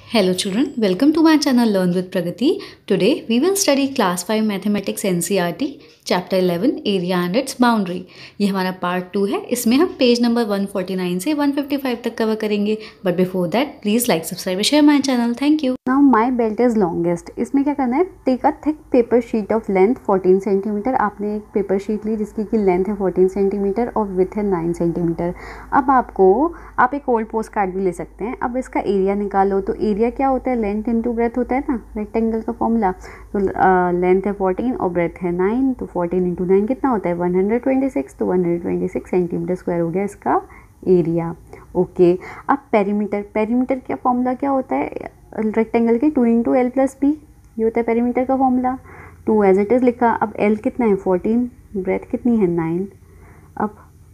Hello children, welcome to my channel Learn with Pragati. Today we will study class 5 mathematics NCERT chapter 11 area and its boundary. ये हमारा part 2 है. इसमें हम page number 149 से 155 तक cover करेंगे. But before that please like subscribe share my channel. Thank you. Now my belt is longest. इसमें क्या करना है, take a thick paper sheet of length 14 centimetre. आपने एक पेपर शीट ली जिसकी की लेंथ है 14 सेंटीमीटर और विथ है 9 सेंटीमीटर. अब आप एक ओल्ड पोस्ट कार्ड भी ले सकते हैं. अब इसका एरिया निकालो. तो एरिया क्या होता है, लेंथ इंटू ब्रेथ होता है ना, रेक्टेंगल का फॉर्मूला. तो लेंथ है 14 और ब्रेथ है 9, तो 14 इंटू 9 कितना होता है 126. तो 126 सेंटीमीटर स्क्वायर हो गया इसका एरिया. ओके. अब पेरीमीटर का फॉर्मूला क्या होता है रेक्टेंगल के, 2 इंटू एल प्लस बी. ये होता है पेरीमीटर का फॉर्मूला. 2 एज इट इज़ लिखा. अब एल कितना है 14, ब्रेथ कितनी है 9. अब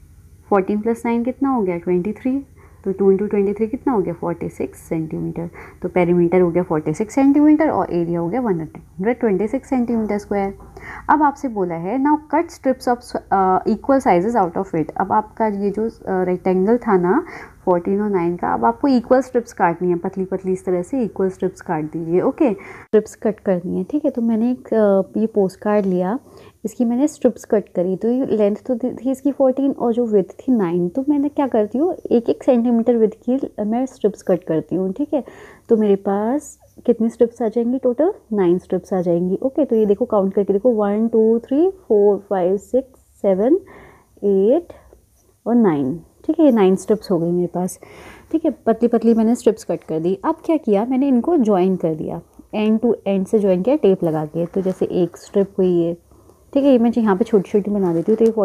14 प्लस 9 कितना हो गया 23. तो 2 इंटू 23 कितना हो गया 46 सेंटीमीटर. तो पेरीमीटर हो गया 46 सेंटीमीटर और एरिया हो गया 126 सेंटीमीटर स्क्वायर. अब आपसे बोला है now cut strips of equal sizes out of it. अब आपका ये जो रेक्टेंगल था ना 14 और 9 का, अब आपको इक्वल स्ट्रिप्स काटनी है, पतली पतली इस तरह से इक्वल स्ट्रिप्स काट दीजिए. ओके, स्ट्रिप्स कट करनी है. ठीक है, तो मैंने एक ये पोस्ट कार्ड लिया, इसकी मैंने स्ट्रिप्स कट करी. तो ये लेंथ तो थी इसकी 14 और जो विथ थी 9. तो मैंने क्या करती हूँ, 1-1 सेंटीमीटर विथ की मैं स्ट्रिप्स कट करती हूँ. ठीक है, तो मेरे पास कितनी स्ट्रिप्स आ जाएंगी, टोटल 9 स्ट्रिप्स आ जाएंगी. ओके, तो ये देखो काउंट करके देखो 1 2 3 4 5 6 7 8 और 9. ठीक है, ये 9 स्ट्रिप्स हो गई मेरे पास. ठीक है, पतली पतली मैंने स्ट्रिप्स कट कर दी. अब क्या किया, मैंने इनको ज्वाइन कर दिया, एंड टू एंड से ज्वाइन किया टेप लगा के. तो जैसे एक स्ट्रिप हुई है, ठीक है, ये मैं यहाँ पे छोटी छोटी बना देती हूँ. तो ये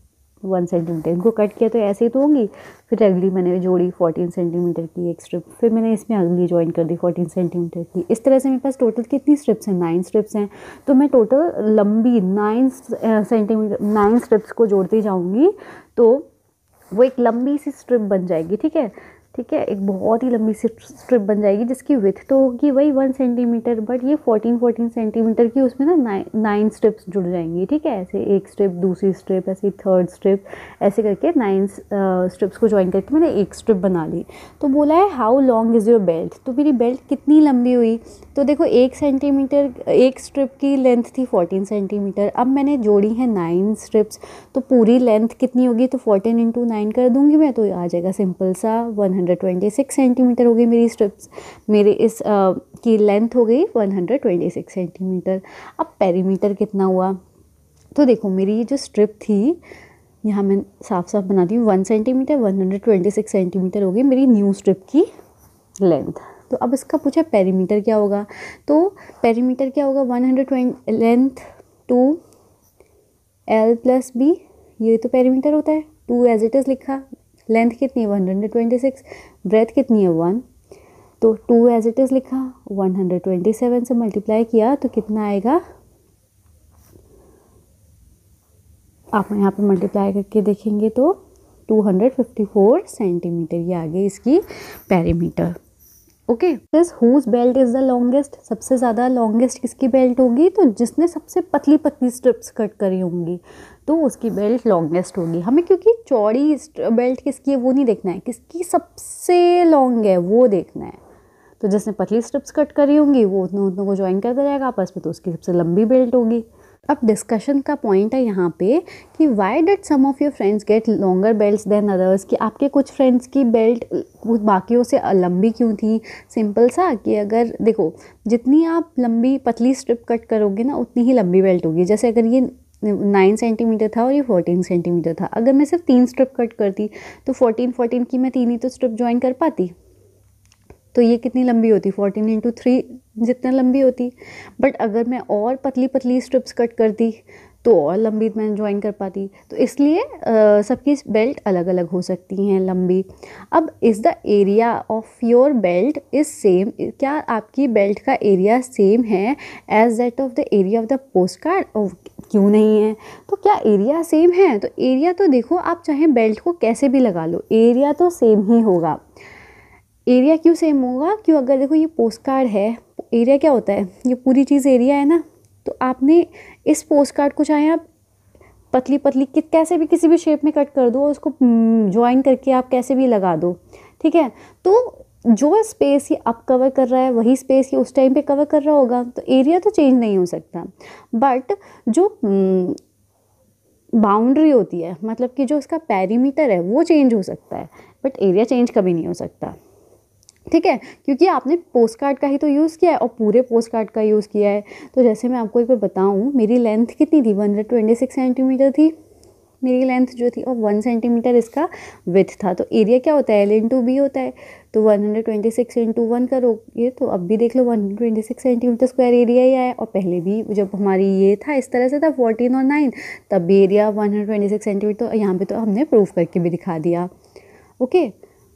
1 सेंटीमीटर इनको कट किया तो ऐसे ही तो होंगी. फिर अगली मैंने जोड़ी 14 सेंटीमीटर की एक स्ट्रिप, फिर मैंने इसमें अगली ज्वाइन कर दी 14 सेंटीमीटर की. इस तरह से मेरे पास टोटल कितनी स्ट्रिप्स हैं, 9 स्ट्रिप्स हैं. तो मैं टोटल लंबी 9 सेंटीमीटर 9 स्ट्रिप्स को जोड़ती जाऊँगी तो वो एक लंबी सी स्ट्रिप बन जाएगी. ठीक है, एक बहुत ही लंबी सी स्ट्रिप बन जाएगी जिसकी विथ तो होगी वही 1 सेंटीमीटर, बट ये 14 सेंटीमीटर की उसमें ना 9 स्ट्रिप्स जुड़ जाएंगी. ठीक है, ऐसे एक स्ट्रिप, दूसरी स्ट्रिप, ऐसे थर्ड स्ट्रिप, ऐसे करके 9 स्ट्रिप्स को ज्वाइन करके मैंने एक स्ट्रिप बना ली. तो बोला है how long is your belt. तो मेरी बेल्ट कितनी लंबी हुई, तो देखो 1 सेंटीमीटर एक स्ट्रिप की लेंथ थी 14 सेंटीमीटर. अब मैंने जोड़ी है 9 स्ट्रिप्स, तो पूरी लेंथ कितनी होगी, तो 14 इंटू 9 कर दूंगी मैं, तो आ जाएगा सिंपल सा 126 सेंटीमीटर हो गई मेरी स्ट्रिप्स. मेरे इस की लेंथ हो गई 126 सेंटीमीटर. अब पेरीमीटर कितना हुआ, तो देखो मेरी ये जो स्ट्रिप थी यहाँ मैं साफ साफ बनाती हूँ, 1 सेंटीमीटर 126 सेंटीमीटर हो गई मेरी न्यू स्ट्रिप की लेंथ. तो अब इसका पूछा पेरीमीटर क्या होगा, तो पेरीमीटर क्या होगा 120 लेंथ 2 एल प्लस बी, ये तो पेरीमीटर होता है. 2 एज इट इज़ लिखा, लेंथ कितनी है 126, ब्रेथ कितनी है 1, तो 2 एज इट इज़ लिखा, 127 से मल्टीप्लाई किया तो कितना आएगा, आप यहाँ पे मल्टीप्लाई करके देखेंगे तो 254 सेंटीमीटर ये आ गई इसकी perimeter. Okay, this whose belt is the longest. सबसे ज़्यादा लॉन्गेस्ट किसकी बेल्ट होगी, तो जिसने सबसे पतली पतली स्ट्रिप्स कट करी होंगी तो उसकी बेल्ट लॉन्गेस्ट होगी. हमें क्योंकि चौड़ी बेल्ट किसकी है वो नहीं देखना है, किसकी सबसे लॉन्ग है वो देखना है. तो जिसने पतली स्ट्रिप्स कट करी होंगी वो उतनों को ज्वाइन करता जाएगा आपस में, तो उसकी सबसे लंबी बेल्ट होगी. अब डिस्कशन का पॉइंट है यहाँ पे कि why did some of your friends get longer belts than others, कि आपके कुछ फ्रेंड्स की बेल्ट बाकियों से लंबी क्यों थी. सिंपल सा कि अगर देखो जितनी आप लंबी पतली स्ट्रिप कट करोगे ना उतनी ही लंबी बेल्ट होगी. जैसे अगर ये 9 सेंटीमीटर था और ये 14 सेंटीमीटर था, अगर मैं सिर्फ 3 स्ट्रिप कट करती तो 14 की मैं 3 ही तो स्ट्रिप ज्वाइन कर पाती, तो ये कितनी लंबी होती 14 इंटू 3 जितना लंबी होती. बट अगर मैं और पतली पतली स्ट्रिप्स कट करती तो और लंबी मैं ज्वाइन कर पाती. तो इसलिए सबकी बेल्ट अलग अलग हो सकती हैं लंबी. अब is the area of your belt is same, क्या आपकी बेल्ट का एरिया सेम है as that of the area of the postcard. क्यों नहीं है, तो क्या एरिया सेम है, तो एरिया तो देखो आप चाहे बेल्ट को कैसे भी लगा लो एरिया तो सेम ही होगा. एरिया क्यों सेम होगा, क्यों, अगर देखो ये पोस्ट कार्ड है, एरिया क्या होता है, ये पूरी चीज़ एरिया है ना. तो आपने इस पोस्ट कार्ड को चाहे आप पतली पतली कैसे भी किसी भी शेप में कट कर दो और उसको ज्वाइन करके आप कैसे भी लगा दो. ठीक है, तो जो स्पेस ये अब कवर कर रहा है वही स्पेस ये उस टाइम पे कवर कर रहा होगा, तो एरिया तो चेंज नहीं हो सकता। बट जो बाउंड्री होती है, मतलब कि जो उसका पेरीमीटर है वो चेंज हो सकता है, बट एरिया चेंज कभी नहीं हो सकता। ठीक है, क्योंकि आपने पोस्ट कार्ड का ही तो यूज़ किया है और पूरे पोस्ट कार्ड का यूज़ किया है। तो जैसे मैं आपको एक बार बताऊँ, मेरी लेंथ कितनी थी, 126 सेंटीमीटर थी मेरी लेंथ जो थी, और 1 सेंटीमीटर इसका विथ था। तो एरिया क्या होता है, L इंटू बी होता है। तो 126 इंटू 1 करोगे तो अब भी देख लो 126 सेंटीमीटर स्क्वायर एरिया ही आया। और पहले भी जब हमारी ये था इस तरह से था 14 और 9, तब भी एरिया 126 सेंटीमीटर। तो यहाँ पे तो हमने प्रूफ करके भी दिखा दिया। ओके,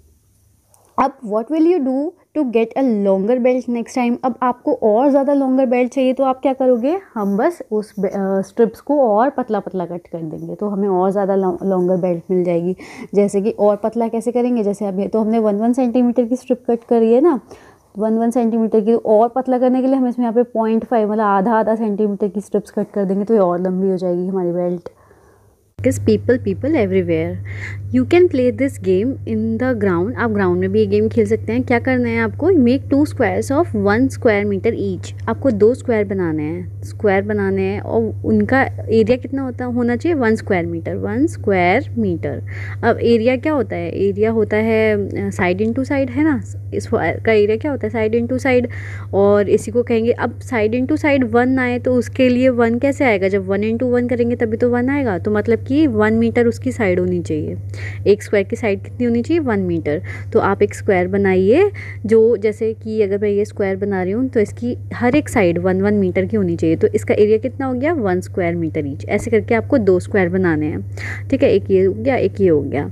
अब what will you do to get a longer belt next time. अब आपको और ज़्यादा लॉन्गर बेल्ट चाहिए तो आप क्या करोगे, हम बस उस स्ट्रिप्स को और पतला पतला कट कर देंगे, तो हमें और ज़्यादा लॉन्गर बेल्ट मिल जाएगी। जैसे कि और पतला कैसे करेंगे, जैसे अभी तो हमने 1 सेंटीमीटर की स्ट्रिप कट करी है ना, 1 सेंटीमीटर की। और पतला करने के लिए हम इसमें यहाँ पे 0.5 मतलब आधा सेंटीमीटर की स्ट्रिप्स कट कर देंगे, तो ये और लंबी हो जाएगी हमारी belt. Because people everywhere, you can play this game in the ground। आप ग्राउंड में भी ये गेम खेल सकते हैं। क्या करना है आपको, make 2 squares of 1 square metre each. आपको 2 स्क्वायर बनाने हैं और उनका एरिया कितना होना चाहिए, 1 स्क्वायर मीटर, 1 स्क्वायर मीटर। अब एरिया क्या होता है, एरिया होता है साइड इंटू साइड, है ना। इस का एरिया क्या होता है, साइड इंटू साइड। और इसी को कहेंगे, अब साइड इंटू साइड 1 आए तो उसके लिए 1 कैसे आएगा, जब 1 इंटू 1 करेंगे तभी तो 1 आएगा। तो मतलब कि 1 मीटर उसकी साइड होनी चाहिए। एक स्क्वायर की साइड कितनी होनी चाहिए, 1 मीटर। तो आप एक स्क्वायर बनाइए, जो जैसे कि अगर मैं ये स्क्वायर बना रही हूँ तो इसकी हर एक साइड 1 मीटर की होनी चाहिए। तो इसका एरिया कितना हो गया, 1 स्क्वायर मीटर ईच। ऐसे करके आपको 2 स्क्वायर बनाने हैं। ठीक है, एक ये हो गया, एक ये हो गया।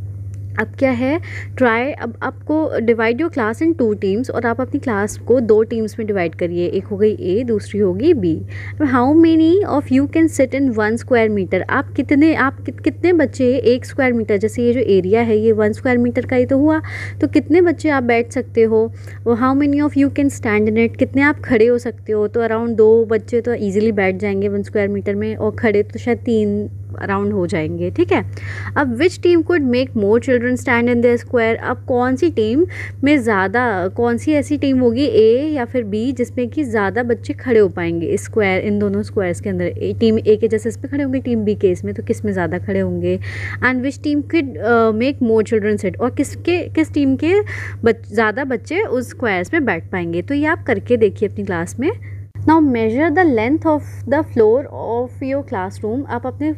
अब क्या है, ट्राई, अब आपको divide your class in 2 teams, और आप अपनी क्लास को 2 टीम्स में डिवाइड करिए। एक हो गई ए, दूसरी होगी B. How many of you can sit in 1 square metre. आप कितने बच्चे 1 स्क्वायर मीटर, जैसे ये जो एरिया है ये 1 स्क्वायर मीटर का ही तो हुआ, तो कितने बच्चे आप बैठ सकते हो। How many of you can stand in it, कितने आप खड़े हो सकते हो। तो अराउंड 2 बच्चे तो ईजिली बैठ जाएंगे 1 स्क्वायर मीटर में, और खड़े तो शायद 3 अराउंड हो जाएंगे। ठीक है, अब which team could make more children stand in their square. अब कौन सी टीम में ज़्यादा, कौन सी ऐसी टीम होगी, ए या फिर बी, जिसमें कि ज़्यादा बच्चे खड़े हो पाएंगे इस स्क्वायर, इन दोनों स्क्वायर्स के अंदर। टीम ए के जैसे इसमें खड़े होंगे, टीम बी के इसमें, तो किस में ज़्यादा खड़े होंगे। And which team could make more children sit, और किस टीम के ज़्यादा बच्चे उस स्क्वायर्स में बैठ पाएंगे। तो ये आप करके देखिए अपनी क्लास में। Now measure the length of the floor of your classroom. आप अपने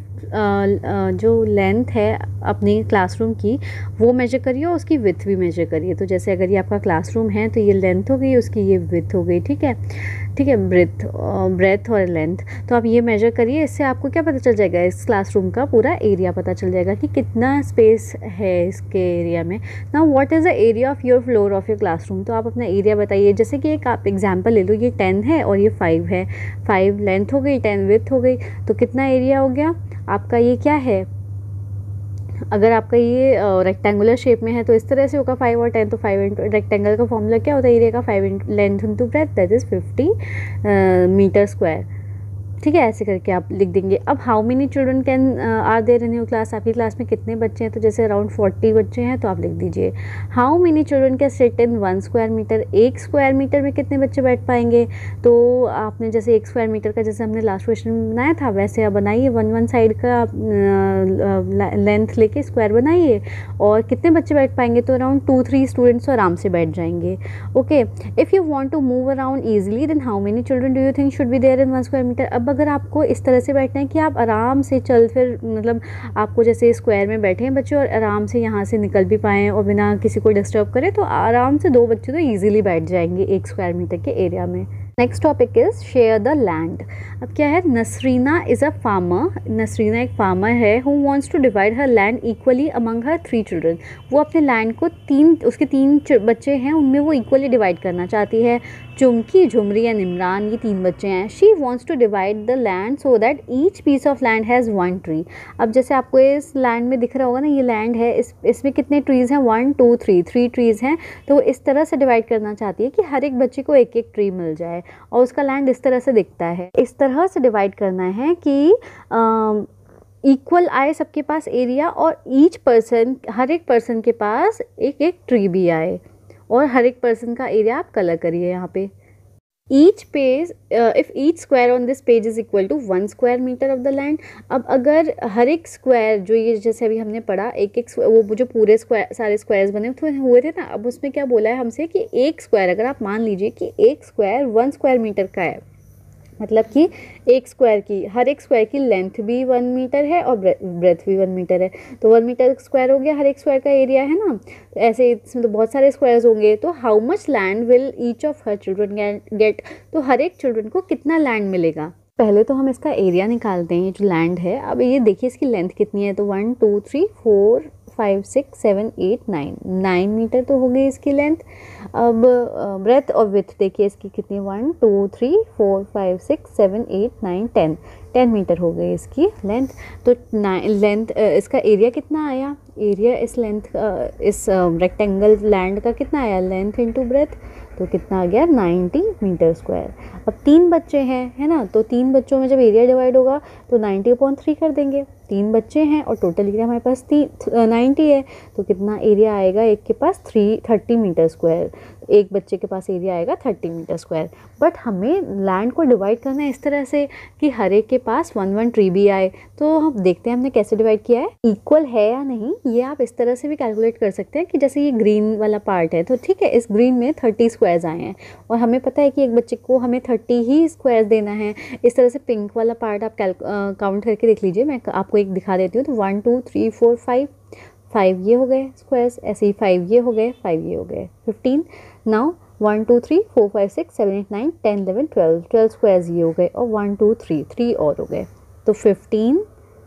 जो लेंथ है अपनी क्लासरूम की वो मेजर करिए, और उसकी विथ भी मेजर करिए। तो जैसे अगर ये आपका क्लासरूम है तो ये लेंथ हो गई उसकी, ये विथ हो गई। ठीक है, ब्रेथ और लेंथ। तो आप ये मेजर करिए, इससे आपको क्या पता चल जाएगा, इस क्लासरूम का पूरा एरिया पता चल जाएगा कि कितना स्पेस है इसके एरिया में। Now what is the area of your floor of your classroom. तो आप अपना एरिया बताइए। जैसे कि एक आप एग्जाम्पल ले लो, ये 10 है और ये 5 है। 5 लेंथ हो गई, 10 विथ हो गई, तो कितना एरिया हो गया आपका। ये क्या है, अगर आपका ये रेक्टेंगुलर शेप में है तो इस तरह से होगा 5 और 10। तो 5 रेक्टेंगल का फॉर्मूला क्या होता है एरिया का, 5 length into breadth, that is 50 metre square. ठीक है, ऐसे करके आप लिख देंगे। अब how many children can are there in your class. आपकी क्लास में कितने बच्चे हैं, तो जैसे अराउंड 40 बच्चे हैं, तो आप लिख दीजिए how many children can sit in 1 square metre. 1 square metre में कितने बच्चे बैठ पाएंगे। तो आपने जैसे 1 स्क्वायर मीटर का जैसे हमने लास्ट क्वेश्चन में बनाया था वैसे आप बनाइए, 1 साइड का लेंथ लेके स्क्वायर बनाइए, और कितने बच्चे बैठ पाएंगे, तो अराउंड 2-3 स्टूडेंट्स आराम से बैठ जाएंगे। Okay, if you want to move around easily then how many children do you think should be there in 1 square metre. अब अगर आपको इस तरह से बैठना है कि आप आराम से चल फिर, मतलब आपको जैसे स्क्वायर में बैठे हैं बच्चे और आराम से यहाँ से निकल भी पाएँ और बिना किसी को डिस्टर्ब करे, तो आराम से 2 बच्चे तो ईजिली बैठ जाएंगे 1 स्क्वायर मीटर के एरिया में। Next topic is share the land. अब क्या है, नसरीना इज़ अ फार्मर। नसरीना एक फार्मर है who wants to divide her land equally among her 3 children. वो अपने लैंड को उसके 3 बच्चे हैं उनमें वो इक्वली डिवाइड करना चाहती है। चुमकी, झुमरी एंड इमरान, ये 3 बच्चे हैं। She wants to divide the land so that each piece of land has 1 tree. अब जैसे आपको इस लैंड में दिख रहा होगा ना, ये लैंड है, इसमें कितने ट्रीज़ हैं, 1 2 3 ट्रीज़ हैं। तो वो इस तरह से डिवाइड करना चाहती है कि हर एक बच्चे को एक एक ट्री मिल जाए, और उसका लैंड इस तरह से दिखता है। इस तरह से डिवाइड करना है कि इक्वल आए सबके पास एरिया, और हर एक पर्सन के पास एक एक ट्री भी आए। और हर एक पर्सन का एरिया आप कलर करिए यहाँ पे। Each page if each square on this page is equal to 1 square metre of the land. अब अगर हर एक स्क्वायर जो ये जैसे अभी हमने पढ़ा एक एक वो जो पूरे स्क्वायर सारे स्क्वायर्स बने हुए थे ना, अब उसमें क्या बोला है हमसे कि एक स्क्वायर, अगर आप मान लीजिए कि एक स्क्वायर 1 स्क्वायर मीटर का है, मतलब कि एक स्क्वायर की हर एक स्क्वायर की लेंथ भी 1 मीटर है और ब्रेथ भी 1 मीटर है, तो 1 मीटर स्क्वायर हो गया हर एक स्क्वायर का एरिया, है ना। तो ऐसे इसमें तो बहुत सारे स्क्वायर्स होंगे, तो how much land will each of her children get, तो हर एक चिल्ड्रन को कितना लैंड मिलेगा। पहले तो हम इसका एरिया निकालते हैं, ये जो लैंड है। अब ये देखिए इसकी लेंथ कितनी है, तो 1 2 3 4 5 6 7 8 9 मीटर तो हो गई इसकी लेंथ। अब ब्रेथ और विथ देखिए इसकी कितनी, 1 2 3 4 5 6 7 8 9 10 मीटर हो गई इसकी लेंथ। तो लेंथ इसका एरिया कितना आया, एरिया इस लेंथ इस रेक्टेंगल लैंड का कितना आया, लेंथ इंटू ब्रेथ, तो कितना आ गया 90 मीटर स्क्वायर। अब 3 बच्चे हैं, है ना, तो 3 बच्चों में जब एरिया डिवाइड होगा तो 90/3 कर देंगे। 3 बच्चे हैं और टोटल एरिया हमारे पास 90 है, तो कितना एरिया आएगा, एक के पास 30 मीटर स्क्वायर, एक बच्चे के पास एरिया आएगा 30 मीटर स्क्वायर। बट हमें लैंड को डिवाइड करना है इस तरह से कि हर एक के पास 1 ट्री भी आए। तो हम देखते हैं हमने कैसे डिवाइड किया है, इक्वल है या नहीं, ये आप इस तरह से भी कैलकुलेट कर सकते हैं कि जैसे ये ग्रीन वाला पार्ट है, तो ठीक है इस ग्रीन में 30 स्क्वायर्स आए हैं और हमें पता है कि एक बच्चे को हमें 30 ही स्क्वायर्स देना है। इस तरह से पिंक वाला पार्ट आप काउंट करके देख लीजिए, मैं आपको एक दिखा देती हूँ। तो 1 2 3 4 5 ये हो गए स्क्वायर्स, ऐसे ही 5 ये हो गए, 5 ये हो गए, 15। नाउ 1 2 3 4 5 6 7 8 9 10 11 12 स्क्वायर्स ये हो गए और 1 2 3 और हो गए, तो 15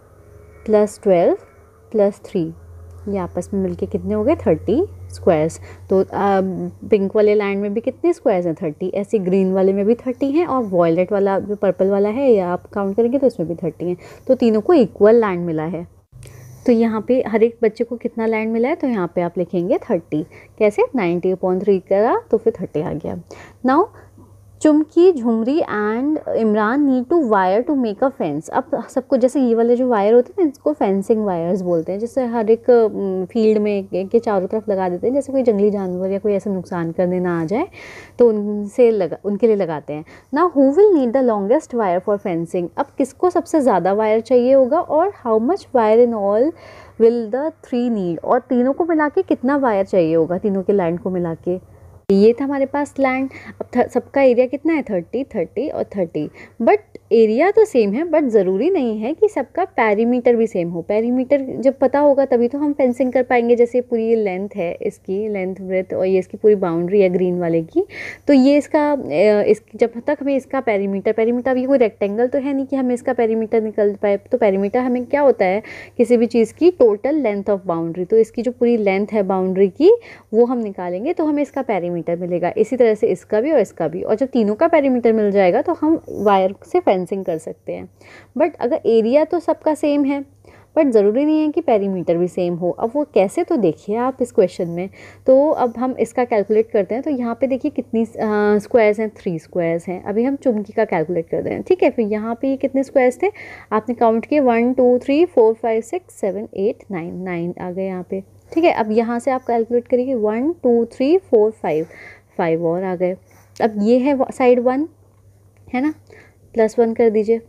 + 12 + 3 ये आपस में मिलके कितने हो गए 30 स्क्वायर्स। तो पिंक वाले लैंड में भी कितने स्क्वायर्स हैं 30, ऐसे ग्रीन वाले में भी 30 हैं और वॉयलेट वाला जो पर्पल वाला है या आप काउंट करेंगे तो इसमें भी 30 हैं, तो तीनों को इक्वल लैंड मिला है। तो यहाँ पे हर एक बच्चे को कितना लैंड मिला है, तो यहाँ पे आप लिखेंगे 30, कैसे 90/3 करा तो फिर 30 आ गया। Now Chumki, Jhumri and Imran need to wire to make a fence. अब सबको जैसे ये वाले जो वायर होते हैं ना इसको फेंसिंग वायर्स बोलते हैं, जैसे हर एक फील्ड में के चारों तरफ लगा देते हैं, जैसे कोई जंगली जानवर या कोई ऐसा नुकसान करने ना आ जाए तो उनके लिए लगाते हैं। Now who will need the longest wire for fencing, अब किसको सबसे ज़्यादा वायर चाहिए होगा और how much wire in all will the 3 need, और तीनों को मिला के कितना वायर चाहिए होगा, तीनों के लैंड को मिला के। ये था हमारे पास लैंड। अब सबका एरिया कितना है 30 30 और 30, बट एरिया तो सेम है, बट ज़रूरी नहीं है कि सबका पेरीमीटर भी सेम हो। पेरीमीटर जब पता होगा तभी तो हम फेंसिंग कर पाएंगे। जैसे पूरी लेंथ है इसकी, लेंथ ब्रेथ और ये इसकी पूरी बाउंड्री है ग्रीन वाले की, तो ये इसका जब तक हमें इसका पेरीमीटर, अभी कोई रेक्टेंगल तो है नहीं कि हमें इसका पेरीमीटर निकल पाए, तो पेरीमीटर हमें क्या होता है किसी भी चीज़ की टोटल लेंथ ऑफ बाउंड्री, तो इसकी जो पूरी लेंथ है बाउंड्री की वो हम निकालेंगे तो हमें इसका पेरीमीटर मिलेगा। इसी तरह से इसका भी और इसका भी, और जब तीनों का पेरीमीटर मिल जाएगा तो हम वायर से फेंसिंग कर सकते हैं। बट अगर एरिया तो सबका सेम है, बट ज़रूरी नहीं है कि पेरीमीटर भी सेम हो। अब वो कैसे, तो देखिए आप इस क्वेश्चन में। तो अब हम इसका कैलकुलेट करते हैं। तो यहाँ पे देखिए कितनी स्क्वायर्स हैं, 3 स्क्वायर्स हैं। अभी हम चुमकी का कैलकुलेट करते हैं, ठीक है। फिर यहाँ पे कितने स्क्वायर्स थे आपने काउंट किए, 1 2 3 4 5 6 7 8 9 आ गए यहाँ पे, ठीक है। अब यहाँ से आप कैलकुलेट करिए 1 2 3 4 5 और आ गए। अब ये है साइड 1 है ना, +1 कर दीजिए।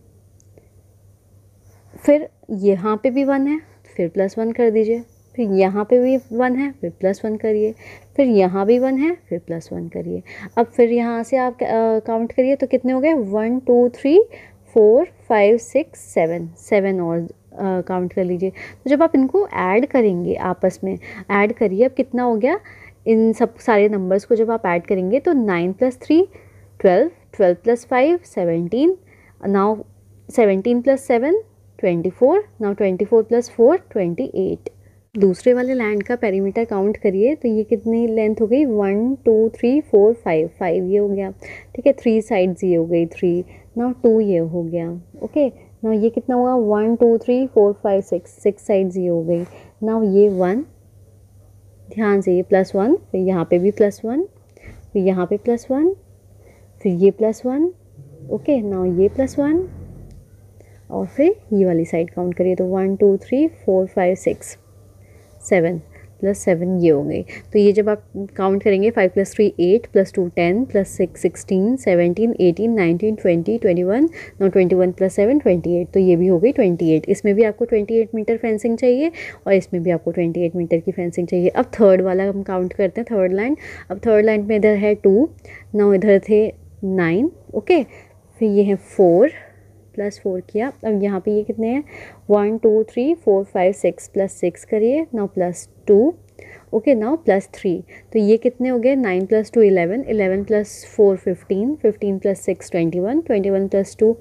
फिर यहाँ पे भी 1 है, फिर +1 कर दीजिए। फिर यहाँ पे भी 1 है, फिर +1 करिए। फिर यहाँ भी 1 है, फिर +1 करिए। अब फिर यहाँ से आप काउंट करिए तो कितने हो गए, 1 2 3 4 5 6 7 और काउंट कर लीजिए। तो जब आप इनको ऐड करेंगे, आपस में ऐड करिए, अब कितना हो गया, इन सब सारे नंबर्स को जब आप ऐड करेंगे तो 9 + 3 12 12 + 5 17, नाउ 17 + 7 24, नाउ 24 + 4 28। दूसरे वाले लैंड का पेरीमीटर काउंट करिए तो ये कितनी लेंथ हो गई, 1 2 3 4 5 ये हो गया, ठीक है। 3 साइड्स ये हो गई 3, नाउ 2 ये हो गया, ओके। नाउ ये कितना हुआ, 1 2 3 4 5 6 साइड्स ये हो गई। नाउ ये 1, ध्यान से ये +1, फिर यहाँ पे भी +1, फिर यहाँ पे +1, फिर ये +1, ओके। नाउ ये +1 और फिर ये वाली साइड काउंट करिए तो 1 2 3 4 5 6 7, प्लस 7 ये हो गई। तो ये जब आप काउंट करेंगे 5 + 3 8 + 2 10 + 6 16 17 18 19 20 21 now 21 + 7 28, तो ये भी हो गई 28। इसमें भी आपको 28 मीटर फेंसिंग चाहिए और इसमें भी आपको 28 मीटर की फेंसिंग चाहिए। अब थर्ड वाला हम काउंट करते हैं, थर्ड लाइन। अब थर्ड लाइन में इधर है 2, नाउ इधर थे 9, ओके, फिर ये है 4 + 4 किया। अब यहाँ पे ये कितने हैं 1 2 3 4 5 6 + 6 करिए, नाउ +2, ओके, नाउ +3, तो ये कितने हो गए 9 + 2 11 11 + 4 15 15 + 6 21 21 + 2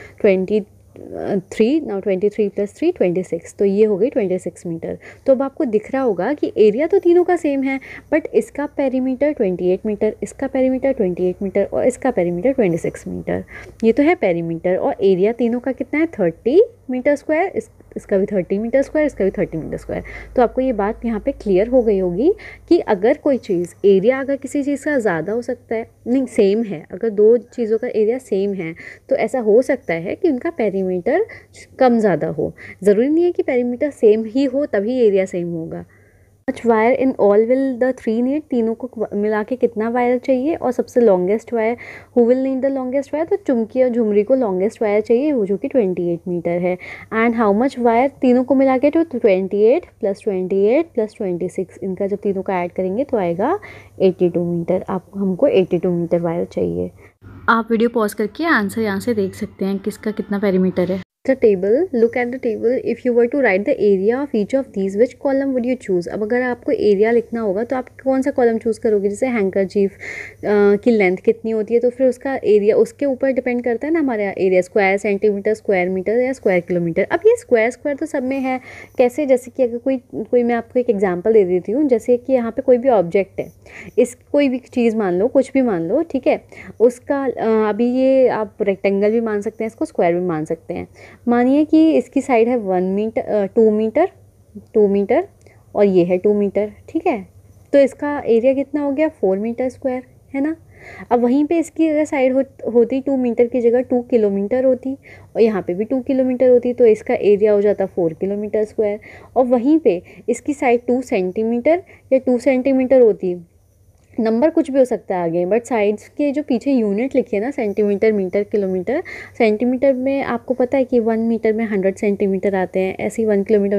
23, नाउ 23 + 3 26, तो ये हो गई 26 मीटर। तो अब आपको दिख रहा होगा कि एरिया तो तीनों का सेम है, बट इसका पेरीमीटर 28 मीटर, इसका पेरीमीटर 28 मीटर और इसका पेरीमीटर 26 मीटर। ये तो है पेरीमीटर, और एरिया तीनों का कितना है 30 मीटर स्क्वायर, इसका भी 30 मीटर स्क्वायर, इसका भी 30 मीटर स्क्वायर। तो आपको ये बात यहाँ पे क्लियर हो गई होगी कि अगर कोई चीज़ एरिया अगर किसी चीज़ का ज़्यादा हो सकता है, नहीं सेम है, अगर दो चीज़ों का एरिया सेम है तो ऐसा हो सकता है कि उनका पेरीमीटर कम ज़्यादा हो। ज़रूरी नहीं है कि पेरीमीटर सेम ही हो तभी एरिया सेम होगा। Much wire in all will the 3 need, तीनों को मिला के कितना वायर चाहिए, और सबसे longest wire who will need the longest wire, तो चुमकी और झुमरी को लॉन्गेस्ट वायर चाहिए, वो जो कि 28 मीटर है। एंड हाउ मच वायर, तीनों को मिला के तो 28 + 28 + 26, इनका जब तीनों का ऐड करेंगे तो आएगा 82 मीटर। आपको हमको 82 मीटर वायर चाहिए। आप वीडियो पॉज करके आंसर यहाँ से देख सकते हैं किसका कितना पेरीमीटर है। The table, look at the table. If you were to write the area of each of these, which column would you choose? अब अगर आपको एरिया लिखना होगा तो आप कौन सा कॉलम चूज़ करोगे? जैसे हैंकरचीफ की लेंथ कितनी होती है, तो फिर उसका एरिया उसके ऊपर डिपेंड करता है ना हमारा area, square centimetre, square metre या स्क्वायर किलोमीटर। अब ये स्क्वायर तो सब में है, कैसे? जैसे कि अगर कोई मैं आपको एक एग्जाम्पल दे देती हूँ, जैसे कि यहाँ पे कोई भी ऑब्जेक्ट है, इस कोई भी चीज़ मान लो, कुछ भी मान लो, ठीक है, उसका अभी ये आप रेक्टेंगल भी मान सकते हैं, इसको स्क्वायर भी मान सकते हैं। मानिए कि इसकी साइड है 1 मीटर 2 मीटर और ये है 2 मीटर, ठीक है, तो इसका एरिया कितना हो गया 4 मीटर स्क्वायर, है ना। अब वहीं पे इसकी अगर साइड होती 2 मीटर की जगह 2 किलोमीटर होती, और यहाँ पे भी 2 किलोमीटर होती, तो इसका एरिया हो जाता 4 किलोमीटर स्क्वायर। और वहीं पे इसकी साइड 2 सेंटीमीटर या 2 सेंटीमीटर होती, नंबर कुछ भी हो सकता है आगे, बट साइड्स के जो पीछे यूनिट लिखी है ना, सेंटीमीटर, मीटर, किलोमीटर, सेंटीमीटर में आपको पता है कि 1 मीटर में 100 सेंटीमीटर आते हैं, ऐसे ही 1 किलोमीटर में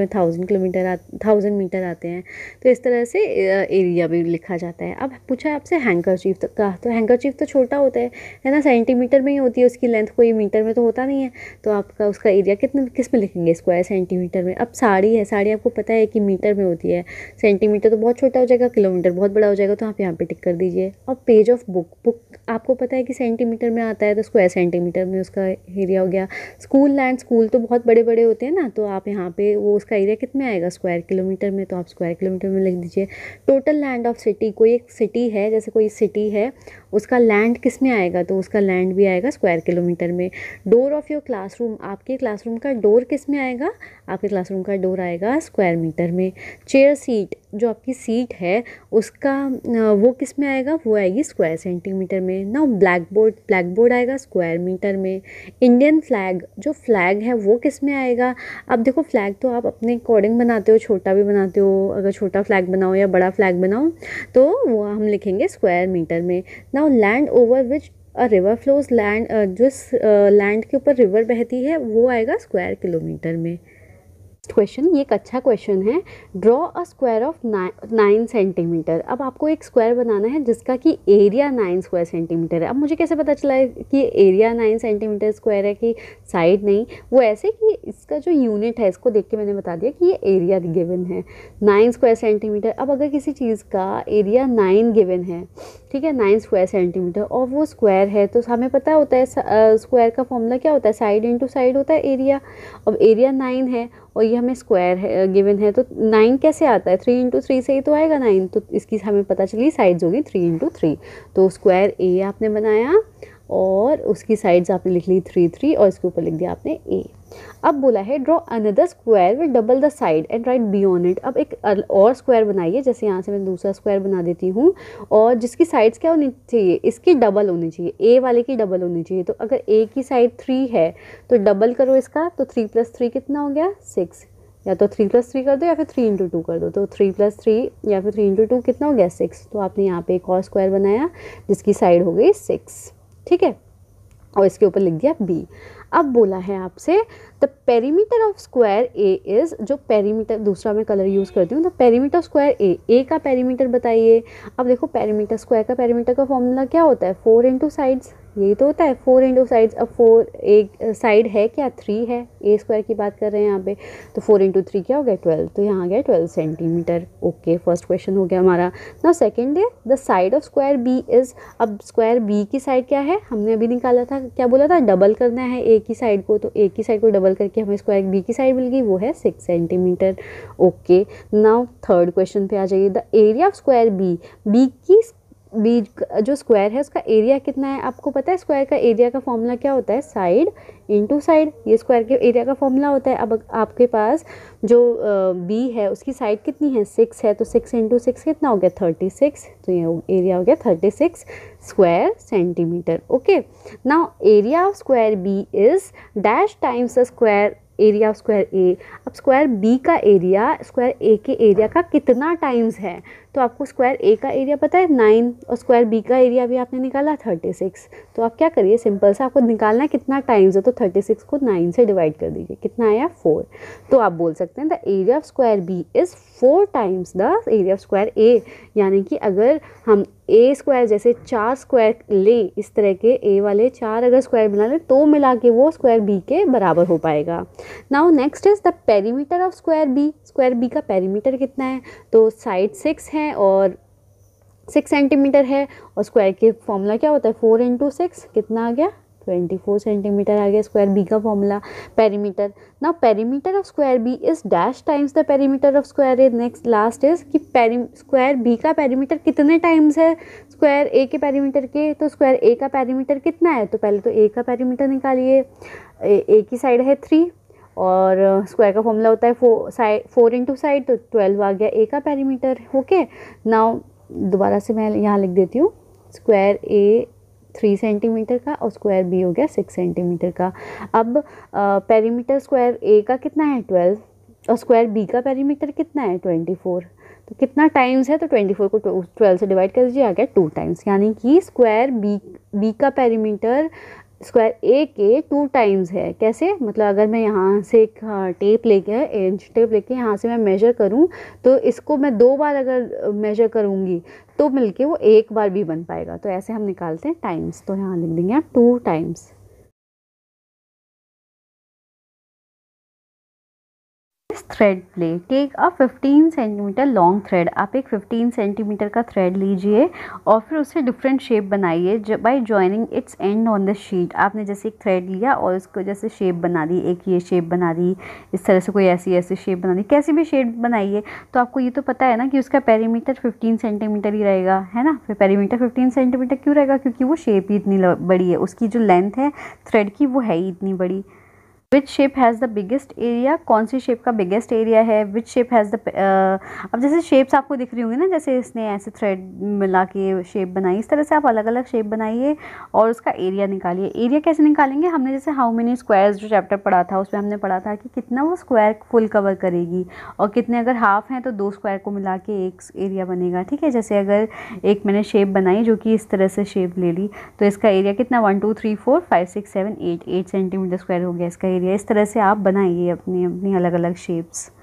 1000 मीटर आते हैं। तो इस तरह से एरिया भी लिखा जाता है। अब पूछा है आपसे हैंकरचीफ का, तो हैंकरचीफ तो छोटा होता है ना, सेंटीमीटर में ही होती है उसकी लेंथ, कोई मीटर में तो होता नहीं है, तो आपका उसका एरिया किस में लिखेंगे, स्क्वायर सेंटीमीटर में। अब साड़ी है, साड़ी आपको पता है कि मीटर में होती है, सेंटीमीटर तो बहुत छोटा हो जाएगा, किलोमीटर बहुत बड़ा हो जाएगा, तो आप यहाँ पे टिक कर दीजिए। और पेज ऑफ बुक आपको पता है कि सेंटीमीटर में आता है, तो स्क्वायर सेंटीमीटर में उसका एरिया हो गया। स्कूल लैंड, स्कूल तो बहुत बड़े बड़े होते हैं ना, तो आप यहाँ पे वो उसका एरिया कितने आएगा स्क्वायर किलोमीटर में, तो आप स्क्वायर किलोमीटर में लिख दीजिए। टोटल लैंड ऑफ सिटी, कोई एक सिटी है, जैसे कोई सिटी है, उसका लैंड किस में आएगा, तो उसका लैंड भी आएगा स्क्वायर किलोमीटर में। डोर ऑफ योर क्लासरूम, आपके क्लासरूम का डोर किस में आएगा, आपके क्लासरूम का डोर आएगा स्क्वायर मीटर में। चेयर सीट, जो आपकी सीट है उसका वो किस में आएगा, वो आएगी स्क्वायर सेंटीमीटर में। ना ब्लैक बोर्ड आएगा स्क्वायर मीटर में। इंडियन फ्लैग, जो फ्लैग है वो किस में आएगा। अब देखो फ्लैग तो आप अपने अकॉर्डिंग बनाते हो, छोटा भी बनाते हो, अगर छोटा फ्लैग बनाओ या बड़ा फ्लैग बनाओ तो वो हम लिखेंगे स्क्वायर मीटर में। Now land over which a river flows, land जिस लैंड के ऊपर रिवर बहती है वो आएगा स्क्वायर किलोमीटर में। क्वेश्चन, ये एक अच्छा क्वेश्चन है। Draw a square of 9 centimetre. अब आपको एक स्क्वायर बनाना है जिसका कि एरिया 9 स्क्वायर सेंटीमीटर है। अब मुझे कैसे पता चला है कि एरिया 9 सेंटीमीटर स्क्वायर है कि साइड नहीं, वो ऐसे कि इसका जो यूनिट है इसको देख के मैंने बता दिया कि ये एरिया गिवन है 9 स्क्वायर सेंटीमीटर। अब अगर किसी चीज़ का एरिया 9 गिवन है, ठीक है, 9 स्क्वायर सेंटीमीटर, और वो स्क्वायर है, तो हमें पता होता है स्क्वायर का फॉर्मूला क्या होता है, साइड इंटू साइड होता है एरिया। अब एरिया 9 है और ये हमें स्क्वायर है गिवन है, तो 9 कैसे आता है, 3 × 3 से ही तो आएगा 9, तो इसकी हमें पता चली साइड्स होगी 3 × 3। तो स्क्वायर ए आपने बनाया और उसकी साइड्स आपने लिख ली 3 3 और इसके ऊपर लिख दिया आपने ए। अब बोला है draw another square with double the side and right beyond it. अब एक और स्क्वायर बनाइए, जैसे यहाँ से मैं दूसरा स्क्वायर बना देती हूँ, और जिसकी साइड्स क्या होनी चाहिए, इसकी डबल होनी चाहिए, ए वाले की डबल होनी चाहिए। तो अगर ए की साइड 3 है तो डबल करो इसका, तो 3 + 3 कितना हो गया 6, या तो 3+3 कर दो या फिर 3×2 कर दो। तो 3+3 या फिर 3×2 कितना हो गया 6। तो आपने यहाँ पे एक और स्क्वायर बनाया जिसकी साइड हो गई 6, ठीक है, और इसके ऊपर लिख दिया b। अब बोला है आपसे the perimeter of square A is, जो पेरीमीटर दूसरा मैं कलर यूज़ करती हूँ, तो पेरीमीटर स्क्वायर ए का पेरीमीटर बताइए। अब देखो पेरीमीटर स्क्वायर का पेरीमीटर का फॉर्मूला क्या होता है, 4 इंटू साइड्स, यही तो होता है 4 इंटू साइड्स। अब 4 एक साइड है क्या, 3 है, ए स्क्वायर की बात कर रहे हैं यहाँ पे, तो 4 इंटू 3 क्या हो गया 12, तो यहाँ आ गया 12 सेंटीमीटर। ओके, फर्स्ट क्वेश्चन हो गया हमारा। ना सेकेंड है the side of square B is, अब स्क्वायर बी की साइड क्या है, हमने अभी निकाला था, क्या बोला था, डबल करना है ए की साइड को, तो ए की साइड को डबल करके हमें स्क्वायर बी की साइड मिल गई, वो है 6 centimetre. Okay, now third question पे आ जाइए। The area of square B, B जो स्क्वायर है उसका एरिया कितना है, आपको पता है स्क्वायर का एरिया का फॉर्मूला क्या होता है, साइड इंटू साइड, ये स्क्वायर के एरिया का फॉर्मूला होता है। अब आपके पास जो बी है उसकी साइड कितनी है, 6 है, तो 6 इंटू 6 कितना हो गया 36, तो ये एरिया हो गया 36 square centimetre. Okay, now area of square B is dash times the square area of square A. अब स्क्वायर बी का एरिया स्क्वायर ए के एरिया का कितना टाइम्स है, तो आपको स्क्वायर ए का एरिया पता है 9 और स्क्वायर बी का एरिया भी आपने निकाला 36। तो आप क्या करिए, सिंपल सा आपको निकालना है कितना टाइम्स है, तो 36 को 9 से डिवाइड कर दीजिए, कितना आया 4। तो आप बोल सकते हैं the area of square B is 4 times the area of square A. यानी कि अगर हम ए स्क्वायर जैसे 4 स्क्वायर ले, इस तरह के ए वाले 4 अगर स्क्वायर बना लें तो मिला के वो स्क्वायर बी के बराबर हो पाएगा। Now next is the perimeter of square B. Square B का पेरीमीटर कितना है, तो साइड 6 है और 6 सेंटीमीटर है, और स्क्वायर के फॉर्मूला क्या होता है 4 इंटू 6, कितना आ गया 24 सेंटीमीटर आ गया स्क्वायर बी का formula perimeter. Now perimeter of square B is dash times the perimeter of square A. Next last is कि स्क्वायर बी का पेरीमीटर कितने टाइम्स है स्क्वायर ए के पेरीमीटर के, तो स्क्वायर ए का पेरीमीटर कितना है, तो पहले तो ए का पेरीमीटर निकालिए, ए की साइड है 3 और स्क्वायर का फॉर्मूला होता है 4 इंटू साइड, तो 12 आ गया ए का पेरीमीटर। ओके, नाउ दोबारा से मैं यहाँ लिख देती हूँ, स्क्वायर ए 3 सेंटीमीटर का और स्क्वायर बी हो गया 6 सेंटीमीटर का। अब पेरीमीटर स्क्वायर ए का कितना है 12 और स्क्वायर बी का पेरीमीटर कितना है 24, तो कितना टाइम्स है, तो 24 को 12 से डिवाइड कर दीजिए, आ गया 2 टाइम्स। यानी कि स्क्वायर बी का पेरीमीटर स्क्वायर ए के 2 टाइम्स है। कैसे, मतलब अगर मैं यहाँ से एक टेप लेके इंच टेप लेके यहाँ से मैं मेजर करूँ, तो इसको मैं 2 बार अगर मेजर करूँगी तो मिलके वो 1 बार भी बन पाएगा। तो ऐसे हम निकालते हैं टाइम्स, तो यहाँ लिख देंगे आप 2 times. Thread play, take a 15 centimetre long thread. आप एक 15 सेंटीमीटर का थ्रेड लीजिए और फिर उससे डिफरेंट शेप बनाइए by joining its end on the sheet. आपने जैसे एक थ्रेड लिया और उसको जैसे शेप बना दी, एक ये शेप बना दी, इस तरह से कोई ऐसी शेप बना दी, कैसी भी शेप बनाइए, तो आपको ये तो पता है ना कि उसका पेरीमीटर 15 सेंटीमीटर ही रहेगा, है ना। फिर पेरीमीटर 15 सेंटीमीटर क्यों रहेगा, क्योंकि वो शेप ही इतनी बड़ी है, उसकी जो लेंथ है थ्रेड की वो है ही इतनी बड़ी। Which shape has the biggest area, कौन सी शेप का बिगेस्ट एरिया है, विच शेप हैज़ द अब जैसे शेप्स आपको दिख रही होंगी ना, जैसे इसने ऐसे थ्रेड मिला के शेप बनाई, इस तरह से आप अलग अलग शेप बनाइए और उसका एरिया निकालिए। एरिया कैसे निकालेंगे, हमने जैसे हाउ मेनी स्क्वायर्स जो चैप्टर पढ़ा था उसमें हमने पढ़ा था कि कितना वो स्क्वायर फुल कवर करेगी और कितने अगर हाफ हैं तो 2 स्क्वायर को मिला के एक एरिया बनेगा, ठीक है। जैसे अगर एक मैंने शेप बनाई जो कि इस तरह से शेप ले ली, तो इसका एरिया कितना 1 2 3 4 5 6 7 8 सेंटीमीटर स्क्वायर हो गया इसका एरिया। इस तरह से आप बनाइए अपनी अलग अलग शेप्स।